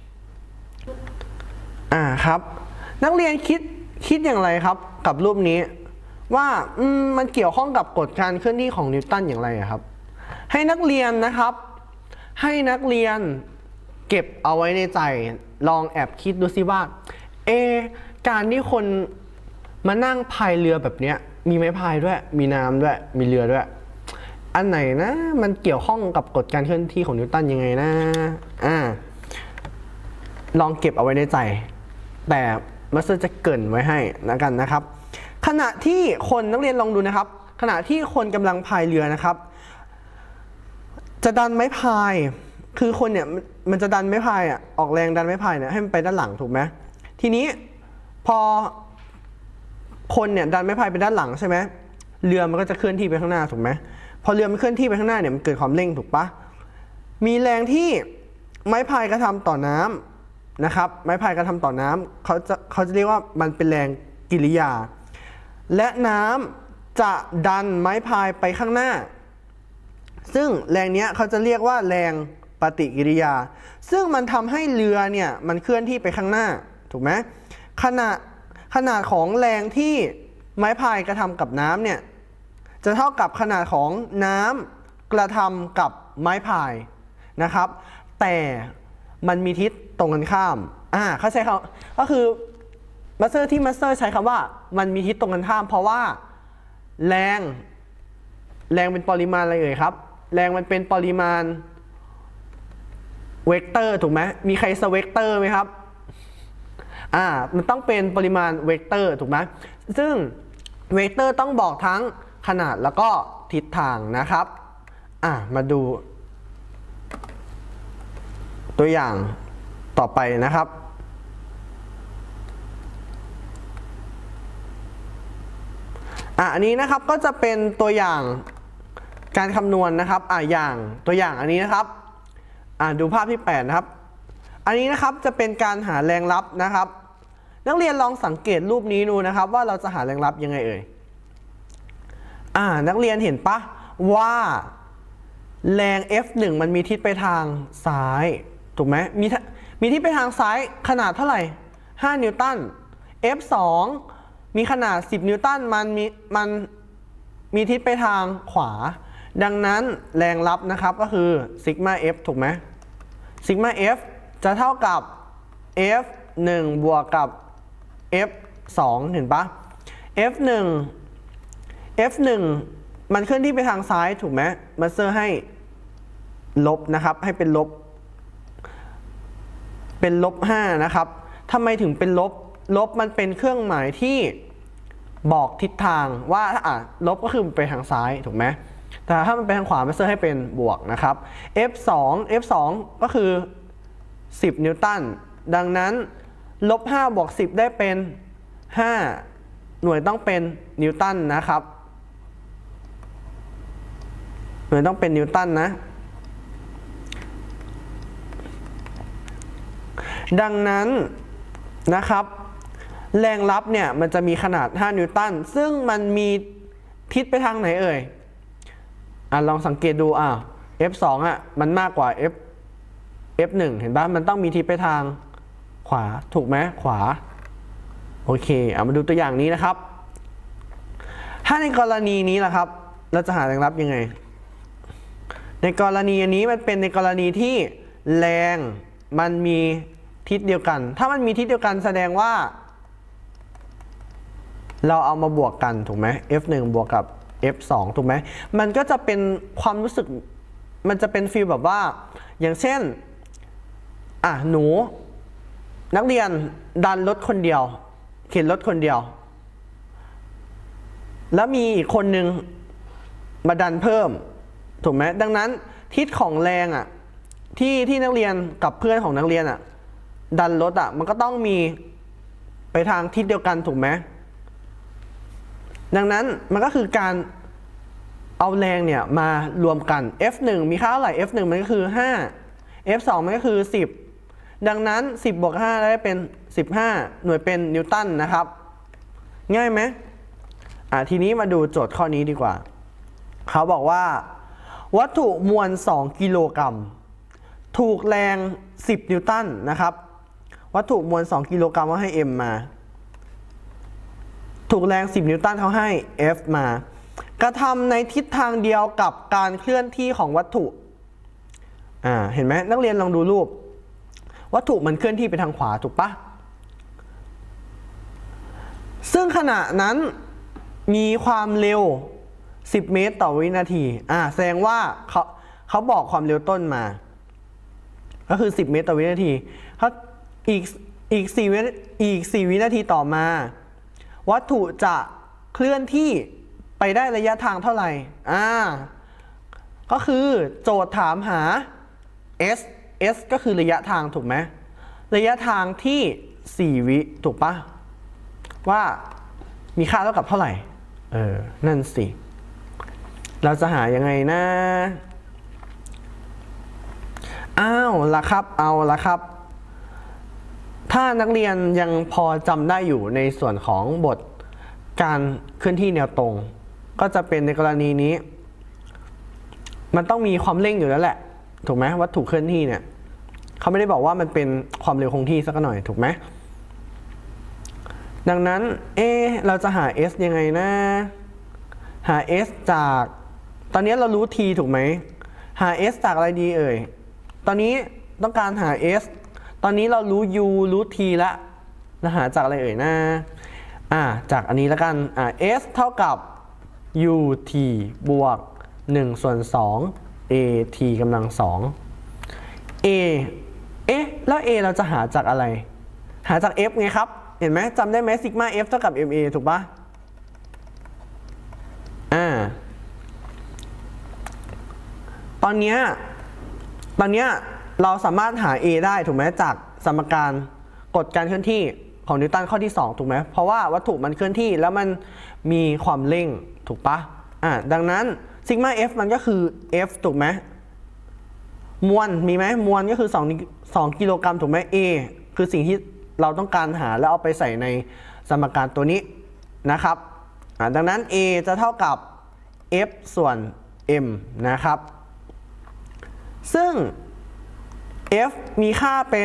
อ่าครับนักเรียนคิดคิดอย่างไรครับกับรูปนี้ว่าอืมมันเกี่ยวข้องกับกฎการเคลื่อนที่ของนิวตันอย่างไรครับให้นักเรียนนะครับให้นักเรียนเก็บเอาไว้ในใจลองแอบคิดดูสิว่าเอการที่คนมานั่งพายเรือแบบเนี้ยมีไม้พายด้วยมีน้ำด้วยมีเรือด้วยอันไหนนะมันเกี่ยวข้องกับกฎการเคลื่อนที่ของนิวตันยังไงนะอ่าลองเก็บเอาไว้ในใจแต่มาสเตอร์จะเกริ่นไว้ให้นะกันนะครับขณะที่คนนักเรียนลองดูนะครับขณะที่คนกำลังพายเรือนะครับจะดันไม้พายคือคนเนี่ยมันจะดันไม้พายอ่ะออกแรงดันไม้พายเนี่ยให้มันไปด้านหลังถูกไหมทีนี้พอคนเนี่ยดันไม้พายไปด้านหลังใช่ไหมเรือมันก็จะเคลื่อนที่ไปข้างหน้าถูกไหมพอเรือมันเคลื่อนที่ไปข้างหน้าเนี่ยมันเกิดความเร่งถูกปะมีแรงที่ไม้พายกระทำต่อน้ำนะครับไม้พายกระทำต่อน้ำเขาจะเขาจะเรียกว่ามันเป็นแรงกิริยาและน้ำจะดันไม้พายไปข้างหน้าซึ่งแรงนี้เขาจะเรียกว่าแรงปฏิกิริยาซึ่งมันทำให้เรือเนี่ยมันเคลื่อนที่ไปข้างหน้าถูกไหมขณะขนาดของแรงที่ไม้พายกระทำกับน้ำเนี่ยจะเท่ากับขนาดของน้ำกระทำกับไม้พายนะครับแต่มันมีทิศตรงกันข้ามอ่าเขาใช้คำก็คือมาสเตอร์ที่มาสเตอร์ใช้คำว่ามันมีทิศตรงกันข้ามเพราะว่าแรงแรงเป็นปริมาณอะไรเอ่ยครับแรงมันเป็นปริมาณเวกเตอร์ถูกไหมมีใครสเวกเตอร์ไหมครับอ่ามันต้องเป็นปริมาณเวกเตอร์ถูกไหมซึ่งเวกเตอร์ต้องบอกทั้งขนาดแล้วก็ทิศทางนะครับอ่ามาดูตัวอย่างต่อไปนะครับอ่ะอันนี้นะครับก็จะเป็นตัวอย่างการคำนวณนะครับอ่ะอย่างตัวอย่างอันนี้นะครับอ่ะดูภาพที่แปดนะครับอันนี้นะครับจะเป็นการหาแรงรับนะครับนักเรียนลองสังเกตรูปนี้ดูนะครับว่าเราจะหาแรงรับยังไงเอ่ยอ่านักเรียนเห็นปะว่าแรง เอฟ หนึ่ง มันมีทิศไปทางซ้ายถูกไหมมีมีทิศไปทางซ้ายขนาดเท่าไหร่ห้านิวตัน เอฟ สอง มีขนาดสิบนิวตันมันมีมันมีทิศไปทางขวาดังนั้นแรงรับนะครับก็คือซิกมา F ถูกไหมซิกมา F จะเท่ากับ F หนึ่ง บวกกับ F สอง เห็นปะ F หนึ่ง F หนึ่ง มันเคลื่อนที่ไปทางซ้ายถูกไหมมาสเตอร์ให้ลบนะครับให้เป็นลบเป็นลบห้านะครับทำไมถึงเป็นลบลบมันเป็นเครื่องหมายที่บอกทิศทางว่าถ้าอ่ะลบก็คือไปทางซ้ายถูกไหมแต่ถ้ามันไปทางขวามาสเตอร์ให้เป็นบวกนะครับ F สอง F สอง ก็คือสิบนิวตันดังนั้นลบห้าบวกสิบได้เป็นห้าหน่วยต้องเป็นนิวตันนะครับหน่วยต้องเป็นนิวตันนะดังนั้นนะครับแรงรับเนี่ยมันจะมีขนาดห้านิวตันซึ่งมันมีทิศไปทางไหนเอ่ยอ่ะลองสังเกตดูอ่ะ เอฟ สอง อ่ะมันมากกว่า F เอฟ หนึ่ง เห็นปะมันต้องมีทิศไปทางขวาถูกไหมขวาโอเคเอามาดูตัวอย่างนี้นะครับถ้าในกรณีนี้ล่ะครับเราจะหาแรงรับยังไงในกรณีอันนี้มันเป็นในกรณีที่แรงมันมีทิศเดียวกันถ้ามันมีทิศเดียวกันแสดงว่าเราเอามาบวกกันถูกไหม เอฟ หนึ่ง บวกกับ เอฟ สอง ถูกไหมมันก็จะเป็นความรู้สึกมันจะเป็นฟีลแบบว่าอย่างเช่นอ่ะหนูนักเรียนดันรถคนเดียวเข็นรถคนเดียวแล้วมีอีกคนนึงมาดันเพิ่มถูกไหมดังนั้นทิศของแรงอ่ะที่ที่นักเรียนกับเพื่อนของนักเรียนอ่ะดันรถอ่ะมันก็ต้องมีไปทางทิศเดียวกันถูกไหมดังนั้นมันก็คือการเอาแรงเนี่ยมารวมกัน เอฟ หนึ่ง มีค่าเท่าไหร่ เอฟ หนึ่ง มันก็คือห้า เอฟ สอง มันก็คือสิบดังนั้นสิบบวกห้าได้เป็นสิบห้าหน่วยเป็นนิวตันนะครับง่ายไหมอ่ะทีนี้มาดูโจทย์ข้อนี้ดีกว่าเขาบอกว่าวัตถุมวลสองกิโลกรัมถูกแรงสิบนิวตันนะครับวัตถุมวลสองกิโลกรัมเขาให้ M มาถูกแรงสิบนิวตันเขาให้ F มากระทำในทิศทางเดียวกับการเคลื่อนที่ของวัตถุอ่าเห็นไหมนักเรียนลองดูรูปวัตถุมันเคลื่อนที่ไปทางขวาถูกปะซึ่งขณะนั้นมีความเร็วสิบเมตรต่อวินาทีอ่าแสดงว่าเขาเขาบอกความเร็วต้นมาก็คือสิบเมตรต่อวินาทีเขาอีกอีกสี่วิอีกสี่วินาทีต่อมาวัตถุจะเคลื่อนที่ไปได้ระยะทางเท่าไหร่อ่าก็คือโจทย์ถามหา s s ก็คือระยะทางถูกไหมระยะทางที่สี่วิถูกปะว่ามีค่าเท่ากับเท่าไหร่เออนั่นสิเราจะหายังไงนะอ้าวละครับเอาละครับถ้านักเรียนยังพอจำได้อยู่ในส่วนของบทการเคลื่อนที่แนวตรงก็จะเป็นในกรณีนี้มันต้องมีความเร่งอยู่แล้วแหละถูกไหมวัตถุเคลื่อนที่เนี่ยเขาไม่ได้บอกว่ามันเป็นความเร็วคงที่สักหน่อยถูกไหมดังนั้นเอเราจะหา s ยังไงนะหา s จากตอนนี้เรารู้ t ถูกไหมหา s จากอะไรดีเอ่ยตอนนี้ต้องการหา s ตอนนี้เรารู้ u รู้ t แล้วเราหาจากอะไรเอ่ยนะอ่าจากอันนี้แล้วกันอ่า s เท่ากับ ut บวกหนึ่งส่วนสอง at กำลังสอง a เอ๊ะแล้ว a เราจะหาจากอะไรหาจาก f ไงครับเห็นไหมจำได้ไหมซิกมา f เท่ากับ ma ถูกปะอ่าตอนเนี้ยตอนเนี้ยเราสามารถหา a ได้ถูกไหมจากสมการกฎการเคลื่อนที่ของนิวตันข้อที่สองถูกไหมเพราะว่าวัตถุมันเคลื่อนที่แล้วมันมีความเร่งถูกปะอ่าดังนั้นซิกมา f มันก็คือ f ถูกไหมมวลมีไหมมวลก็คือสองกิโลกรัมถูกไหม a คือสิ่งที่เราต้องการหาแล้วเอาไปใส่ในสมการตัวนี้นะครับอ่าดังนั้น a จะเท่ากับ f ส่วน m นะครับซึ่ง f มีค่าเป็น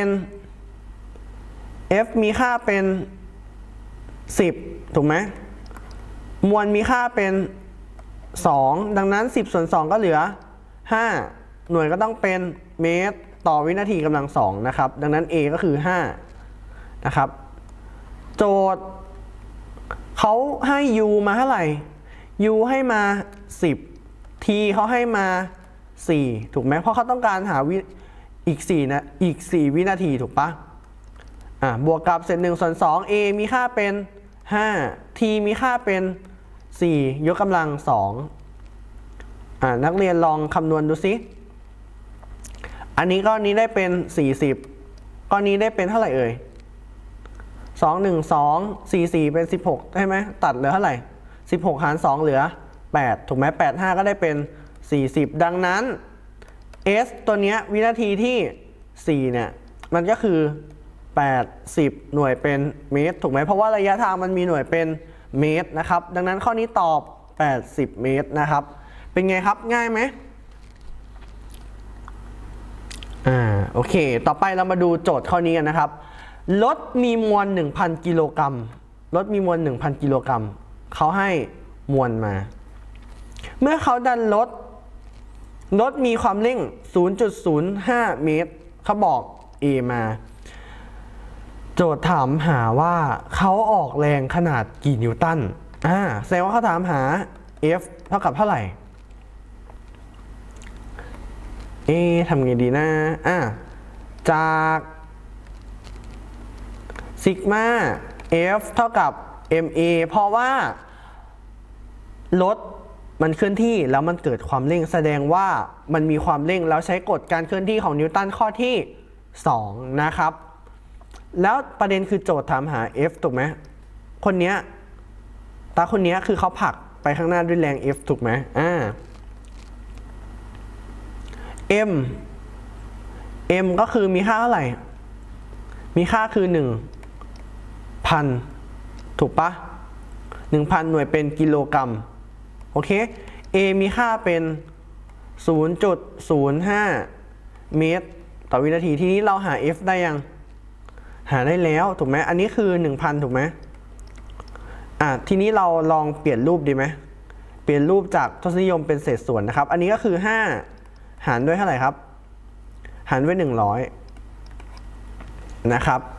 f มีค่าเป็นสิบถูกไหมมวลมีค่าเป็นสองดังนั้นสิบส่วนสองก็เหลือห้าหน่วยก็ต้องเป็นเมตรต่อวินาทีกำลังสองนะครับดังนั้น a ก็คือห้านะครับโจทย์เขาให้ u มาเท่าไหร่ u ให้มาสิบ t เขาให้มาสี่ถูกไหมเพราะเขาต้องการหาวิอีกสี่นะอีกสี่วินาทีถูกปะอ่ะบวกกับเศษหนึ่งส่วนสอง a มีค่าเป็นห้า t มีค่าเป็นสี่ยกกำลังสองอ่านักเรียนลองคำนวณดูสิอันนี้ก็นี้ได้เป็นสี่สิบก้อนนี้ได้เป็นเท่าไหร่เอ่ยสอง หนึ่ง สอง สี่ สี่เป็นสิบหกใช่ไหมตัดเหลือเท่าไหร่สิบหกหารสองเหลือแปดถูกไหมแปด ห้าก็ได้เป็นสี่สิบดังนั้น s ตัวเนี้ยวินาทีที่สี่เนี่ยมันก็คือแปดสิบหน่วยเป็นเมตรถูกไหมเพราะว่าระยะทางมันมีหน่วยเป็นเมตรนะครับดังนั้นข้อนี้ตอบแปดสิบเมตรนะครับเป็นไงครับง่ายไหมอ่าโอเคต่อไปเรามาดูโจทย์ข้อนี้กันนะครับรถมีมวล หนึ่งพัน กิโลกรัมรถมีมวล หนึ่งพัน กิโลกรัมเขาให้มวลมาเมื่อเขาดันรถรถมีความเร่ง ศูนย์จุดศูนย์ห้า เมตรเขาบอก A มาโจทย์ถามหาว่าเขาออกแรงขนาดกี่นิวตันอ่าแสดงว่าเขาถามหา F เท่ากับเท่าไหร่เอ๊ะทำไงดีนะอ่าจากซิกมา F เท่ากับ เอ็ม เอ เพราะว่ารถมันเคลื่อนที่แล้วมันเกิดความเร่งแสดงว่ามันมีความเร่งแล้วใช้กฎการเคลื่อนที่ของนิวตันข้อที่สองนะครับแล้วประเด็นคือโจทย์ถามหา F ถูกไหมคนนี้ตาคนนี้คือเขาผลักไปข้างหน้าด้วยแรง F ถูกไหมอ่า M M ก็คือมีค่าเท่าไหร่มีค่าคือหนึ่งพันถูกปะหนึ่งพันหน่วยเป็นกิโลกรัมโอเค A มีค่าเป็น ศูนย์จุดศูนย์ห้า เมตรต่อวินาทีทีนี้เราหา F ได้ยังหาได้แล้วถูกไหมอันนี้คือ หนึ่งพัน ถูกไหมอ่ะทีนี้เราลองเปลี่ยนรูปดีไหมเปลี่ยนรูปจากทศนิยมเป็นเศษส่วนนะครับอันนี้ก็คือห้าหารด้วยเท่าไหร่ครับหารด้วยหนึ่งร้อยนะครับ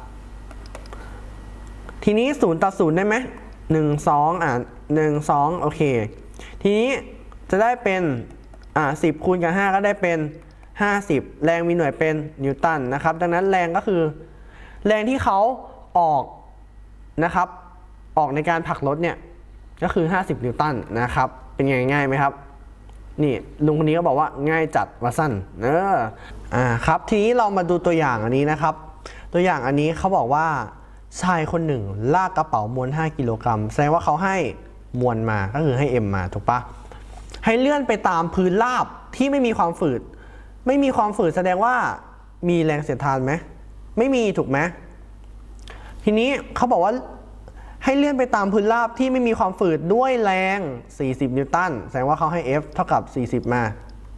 ทีนี้ศูนย์ต่อศูนย์ได้ไหมหนึ่ง สองอ่ะหนึ่ง สองโอเคทีนี้จะได้เป็นอ่าสิบคูณกับห้าก็ได้เป็นห้าสิบแรงมีหน่วยเป็นนิวตันนะครับดังนั้นแรงก็คือแรงที่เขาออกนะครับออกในการผลักรถเนี่ยก็คือห้าสิบนิวตันนะครับเป็นไงง่ายไหมครับนี่ลุงคนนี้ก็บอกว่าง่ายจัดว่าสั้นเอออ่าครับทีนี้เรามาดูตัวอย่างอันนี้นะครับตัวอย่างอันนี้เขาบอกว่าชายคนหนึ่งลากกระเป๋ามวลห้ากิโลกรัมแสดงว่าเขาให้มวลมาก็คือให้ M มาถูกปะให้เลื่อนไปตามพื้นราบที่ไม่มีความฝืดไม่มีความฝืดแสดงว่ามีแรงเสียดทานไหมไม่มีถูกไหมทีนี้เขาบอกว่าให้เลื่อนไปตามพื้นราบที่ไม่มีความฝืดด้วยแรงสี่สิบนิวตันแสดงว่าเขาให้ F เท่ากับสี่สิบมา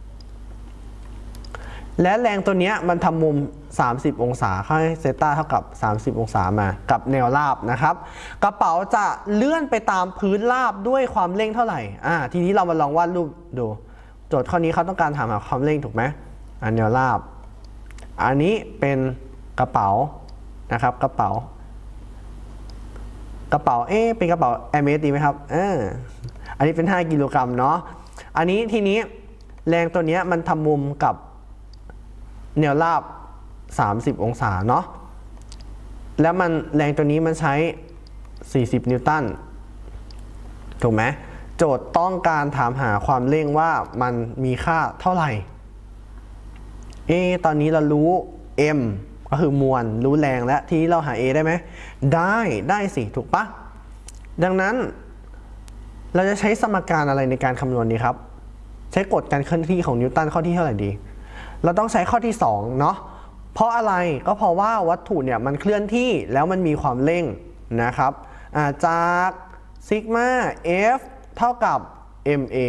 และแรงตัวนี้มันทำมุมสามสิบองศาเขาให้เซต้าเท่ากับสามสิบองศามากับแนวราบนะครับกระเป๋าจะเลื่อนไปตามพื้นราบด้วยความเร่งเท่าไหร่อ่าทีนี้เรามาลองวาดรูปดูโจทย์ข้อนี้เขาต้องการถามหาความเร่งถูกไหมอันแนวราบอันนี้เป็นกระเป๋านะครับกระเป๋ากระเป๋าเอ๊ะเป็นกระเป๋าแอร์เมสดีไหมครับเอออันนี้เป็นห้ากิโลกรัมเนาะอันนี้ทีนี้แรงตัวนี้มันทำมุมกับแนวราบสามสิบองศาเนาะแล้วมันแรงตัวนี้มันใช้สี่สิบนิวตันถูกไหมโจทย์ต้องการถามหาความเร่งว่ามันมีค่าเท่าไหร่เอตอนนี้เรารู้ M ก็คือมวลรู้แรงแล้วทีนี้เราหา A ได้ไหมได้ได้สิถูกปะดังนั้นเราจะใช้สมการอะไรในการคำนวณดีครับใช้กฎการเคลื่อนที่ของนิวตันข้อที่เท่าไหร่ดีเราต้องใช้ข้อที่สองเนาะเพราะอะไรก็เพราะว่าวัตถุเนี่ยมันเคลื่อนที่แล้วมันมีความเร่งนะครับจากซิกมา F เท่ากับ เอ็ม เอ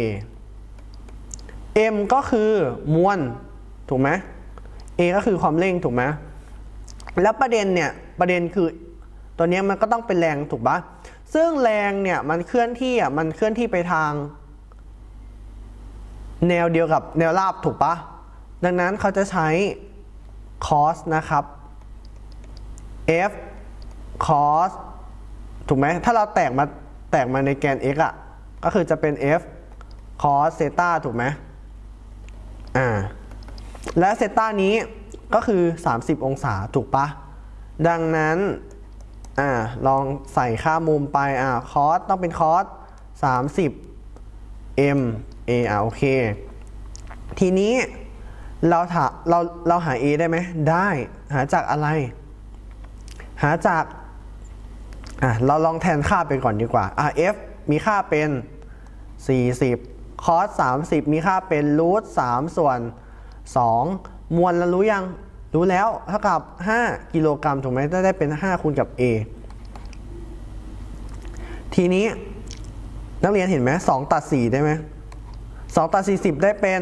M ก็คือมวลถูกไหม A ก็คือความเร่งถูกไหมแล้วประเด็นเนี่ยประเด็นคือตัวนี้มันก็ต้องเป็นแรงถูกปะซึ่งแรงเนี่ยมันเคลื่อนที่อ่ะมันเคลื่อนที่ไปทางแนวเดียวกับแนวราบถูกปะดังนั้นเขาจะใช้ cos นะครับ F cos ถูกไหมถ้าเราแตกมาแตกมาในแกน x อ่ะก็คือจะเป็น F cos เซต้าถูกไหมอ่าและเซต้านี้ก็คือสามสิบองศาถูกปะดังนั้นอ่าลองใส่ค่ามุมไปอ่า cos ต้องเป็น cos สามสิบ m a อ่าโอเคทีนี้เราถาเราเราหา a ได้ไหมได้หาจากอะไรหาจากอ่ะเราลองแทนค่าไปก่อนดีกว่าอ่ะ f มีค่าเป็นสี่สิบ cos สามสิบมีค่าเป็นรูทสามส่วนสองมวลเรารู้ยังรู้แล้วเท่ากับห้ากิโลกรัมถูกไหมจะได้เป็นห้าคูณกับ a ทีนี้นักเรียนเห็นไหมสองตัดสี่ได้ไหมสองตัดสี่สิบได้เป็น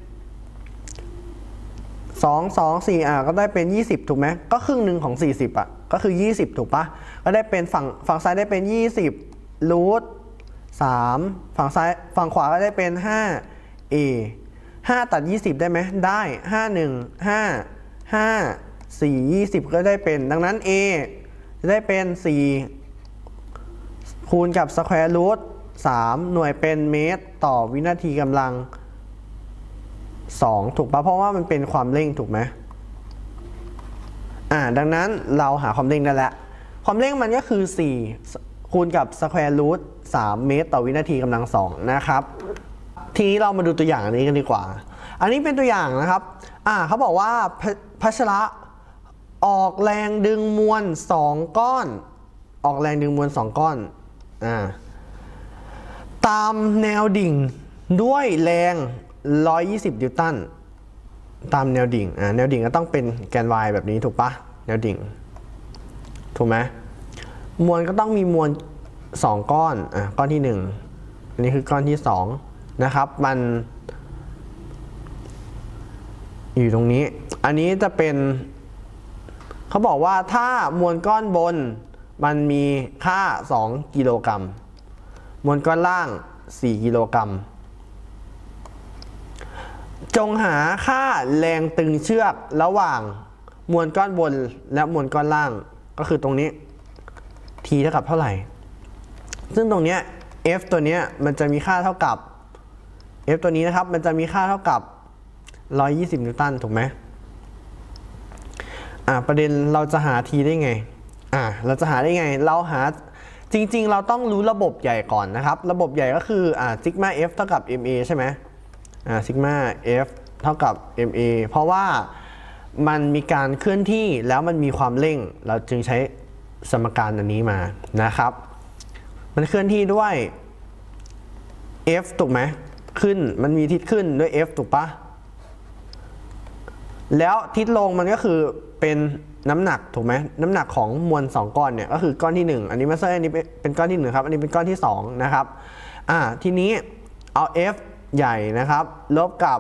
สอง สอง สี่อ่ะก็ได้เป็นยี่สิบถูกไหมก็ครึ่งหนึ่งของสี่สิบอ่ะก็คือยี่สิบถูกปะก็ได้เป็นฝั่งฝั่งซ้ายได้เป็นยี่สิบรูทสามฝั่งซ้ายฝั่งขวาก็ได้เป็นห้า a ห้าตัดยี่สิบได้ไหมได้ห้า หนึ่ง ห้า ห้า สี่ ยี่สิบก็ได้เป็นดังนั้น a จะได้เป็นสี่คูณกับสแควร์รูทสามหน่วยเป็นเมตรต่อวินาทีกำลังสองถูกปะเพราะว่ามันเป็นความเร่งถูกไหมอ่าดังนั้นเราหาความเร่งได้แล้วความเร่งมันก็คือสี่คูณกับสแควร์รูทสามเมตรต่อวินาทีกำลังสองนะครับทีนี้เรามาดูตัวอย่างอันนี้กันดีกว่าอันนี้เป็นตัวอย่างนะครับอ่าเขาบอกว่าพัชระออกแรงดึงมวลสองก้อนออกแรงดึงมวลสองก้อนอ่าตามแนวดิ่งด้วยแรงหนึ่งร้อยยี่สิบนิวตันตามแนวดิ่งอ่าแนวดิ่งก็ต้องเป็นแกน y แบบนี้ถูกปะแนวดิ่งถูกไหมมวลก็ต้องมีมวลสองก้อนอ่ะก้อนที่หนึ่งอันนี้คือก้อนที่สองนะครับมันอยู่ตรงนี้อันนี้จะเป็นเขาบอกว่าถ้ามวลก้อนบนมันมีค่าสองกิโลกรัมมวลก้อนล่างสี่กิโลกรัมจงหาค่าแรงตึงเชือกระหว่างมวลก้อนบนและมวลก้อนล่างก็คือตรงนี้ t เท่ากับเท่าไหร่ซึ่งตรงนี้ f ตัวนี้มันจะมีค่าเท่ากับ f ตัวนี้นะครับมันจะมีค่าเท่ากับหนึ่งร้อยยี่สิบนิวตันถูกไหมอ่าประเด็นเราจะหา t ได้ไงอ่าเราจะหาได้ไงเราหาจริงๆเราต้องรู้ระบบใหญ่ก่อนนะครับระบบใหญ่ก็คืออ่าซิกมา f เท่ากับ ma ใช่ไหมอ่าซิกมา f เท่ากับ ma เพราะว่ามันมีการเคลื่อนที่แล้วมันมีความเร่งเราจึงใช้สมการอันนี้มานะครับมันเคลื่อนที่ด้วย f ถูกไหมขึ้นมันมีทิศขึ้นด้วย f ถูกปะแล้วทิศลงมันก็คือเป็นน้ำหนักถูกไหมน้ำหนักของมวลสองก้อนเนี่ยก็คือก้อนที่หนึ่งอันนี้มาเซอร์อันนี้เป็นก้อนที่หนึ่งครับอันนี้เป็นก้อนที่สองนะครับอ่าทีนี้เอา f ใหญ่นะครับลบกับ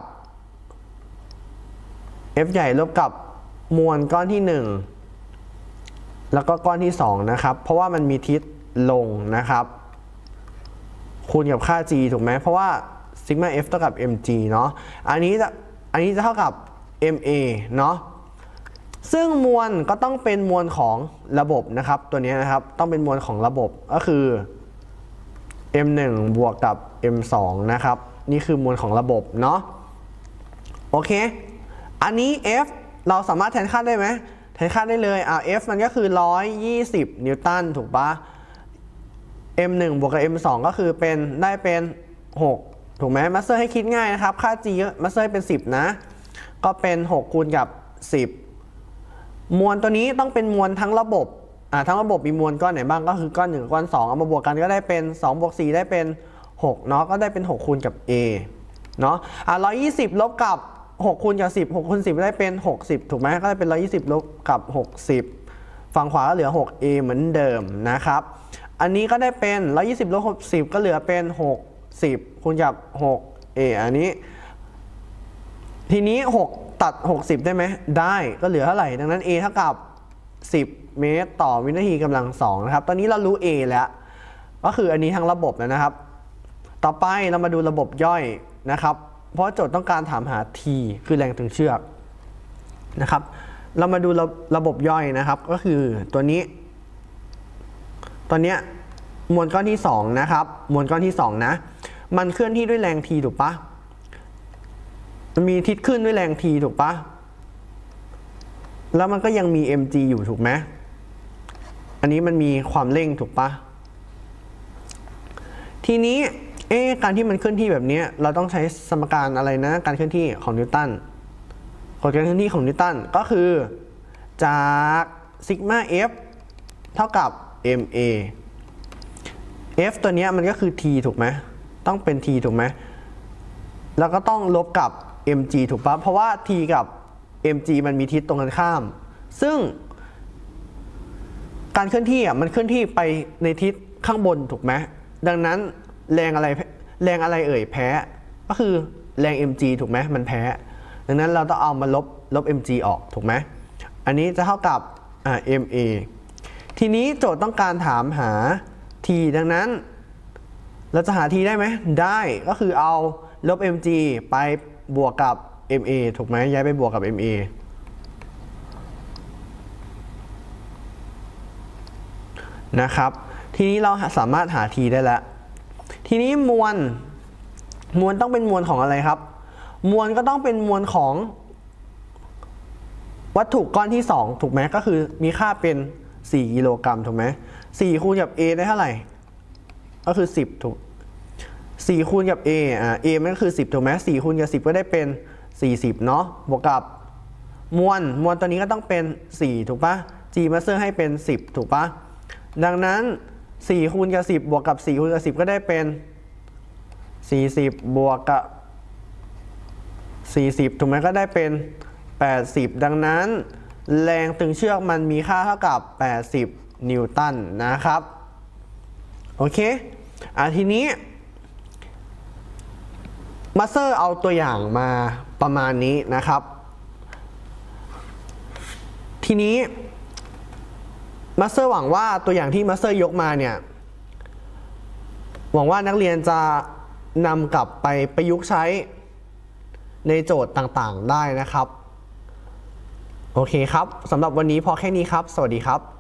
f ใหญ่ลบกับมวลก้อนที่หนึ่งแล้วก็ก้อนที่สองนะครับเพราะว่ามันมีทิศลงนะครับคูณกับค่า g ถูกไหมเพราะว่าซิกมา f เท่ากับ mg เนาะอันนี้จะอันนี้จะเท่ากับ ma เนาะซึ่งมวลก็ต้องเป็นมวลของระบบนะครับตัวนี้นะครับต้องเป็นมวลของระบบก็คือ เอ็ม หนึ่ง บวกกับ เอ็ม สอง นะครับนี่คือมวลของระบบเนาะโอเคอันนี้ f เราสามารถแทนค่าได้ไหมแทนค่าได้เลยอ่า f มันก็คือหนึ่งร้อยยี่สิบนิวตันถูกปะ เอ็ม หนึ่ง บวกกับ เอ็ม สอง ก็คือเป็นได้เป็นหกถูกไหมมาสเตอร์ให้คิดง่ายนะครับค่า g มาสเตอร์เป็นสิบนะก็เป็นหกคูณกับสิบมวลตัวนี้ต้องเป็นมวลทั้งระบบอ่าทั้งระบบมีมวลก้อนไหนบ้างก็คือก้อนหนึ่งก้อนสองเอามาบวกกันก็ได้เป็นสองบวกสี่ได้เป็นหกเนาะก็ได้เป็นหกคูณกับ a เนาะอ่าหนึ่งร้อยยี่สิบลบกับหกคูณกับสิบ หกคูณสิบได้เป็นหกสิบถูกไหมก็ได้เป็นหนึ่งร้อยยี่สิบลบกับหกสิบฝั่งขวาก็เหลือ หก a เหมือนเดิมนะครับอันนี้ก็ได้เป็นหนึ่งร้อยยี่สิบลบหกสิบก็เหลือเป็นหกสิบคูณกับหก a อันนี้ทีนี้หกตัดหกสิบได้ไหมได้ก็เหลือเท่าไหร่ดังนั้น a เท่ากับสิบเมตรต่อวินาทีกำลังสองนะครับตอนนี้เรารู้ a แล้วก็คืออันนี้ทั้งระบบแล้วนะครับต่อไปเรามาดูระบบย่อยนะครับเพราะโจทย์ต้องการถามหา t คือแรงตึงเชือกนะครับเรามาดูระระบบย่อยนะครับก็คือตัวนี้ตอนนี้มวลก้อนที่สองนะครับมวลก้อนที่สองนะมันเคลื่อนที่ด้วยแรง t ถูกปะมันมีทิศขึ้นด้วยแรง t ถูกปะแล้วมันก็ยังมี mg อยู่ถูกไหมอันนี้มันมีความเร่งถูกปะทีนี้เอ๊ะการที่มันเคลื่อนที่แบบนี้เราต้องใช้สมการอะไรนะการเคลื่อนที่ของนิวตันกฎการเคลื่อนที่ของนิวตันก็คือจากซิกมา F เท่ากับ ma F ตัวนี้มันก็คือ t ถูกไหมต้องเป็น t ถูกไหมแล้วก็ต้องลบกับ mg ถูกปะเพราะว่า t กับ mg มันมีทิศตรงกันข้ามซึ่งการเคลื่อนที่อ่ะมันเคลื่อนที่ไปในทิศข้างบนถูกไหมดังนั้นแรงอะไรแรงอะไรเอ่ยแพ้ก็คือแรง mg ถูกไหมมันแพ้ดังนั้นเราต้องเอามาลบลบ mg ออกถูกไหมอันนี้จะเท่ากับอ่า ma ทีนี้โจทย์ต้องการถามหา t ดังนั้นเราจะหา t ได้ไหมได้ก็คือเอาลบ mg ไปบวกกับ ma ถูกไหมย้ายไปบวกกับ ma นะครับทีนี้เราสามารถหา t ได้แล้วทีนี้มวลมวลต้องเป็นมวลของอะไรครับมวลก็ต้องเป็นมวลของวัตถุก้อนที่สองถูกไหมก็คือมีค่าเป็นสี่กิโลกรัมถูกไหมสี่คูณกับ a ได้เท่าไหร่ก็คือสิบถูกสี่คูณกับ a อ่า a มันก็คือสิบถูกไหมสี่คูณกับสิบก็ได้เป็นสี่สิบเนาะบวกกับมวลมวลตัวนี้ก็ต้องเป็นสี่ถูกปะ g มาเซอร์ให้เป็นสิบถูกปะดังนั้นสี่คูณกับสิบบวกกับสี่คูณกับสิบก็ได้เป็นสี่สิบบวกกับสี่สิบถูกไหมก็ได้เป็นแปดสิบดังนั้นแรงตึงเชือกมันมีค่าเท่ากับแปดสิบนิวตันนะครับโอเคอ่ะทีนี้มาสเตอร์เอาตัวอย่างมาประมาณนี้นะครับทีนี้มาสเตอร์หวังว่าตัวอย่างที่มาสเตอร์ยกมาเนี่ยหวังว่านักเรียนจะนำกลับไปประยุกต์ใช้ในโจทย์ต่างๆได้นะครับโอเคครับสำหรับวันนี้พอแค่นี้ครับสวัสดีครับ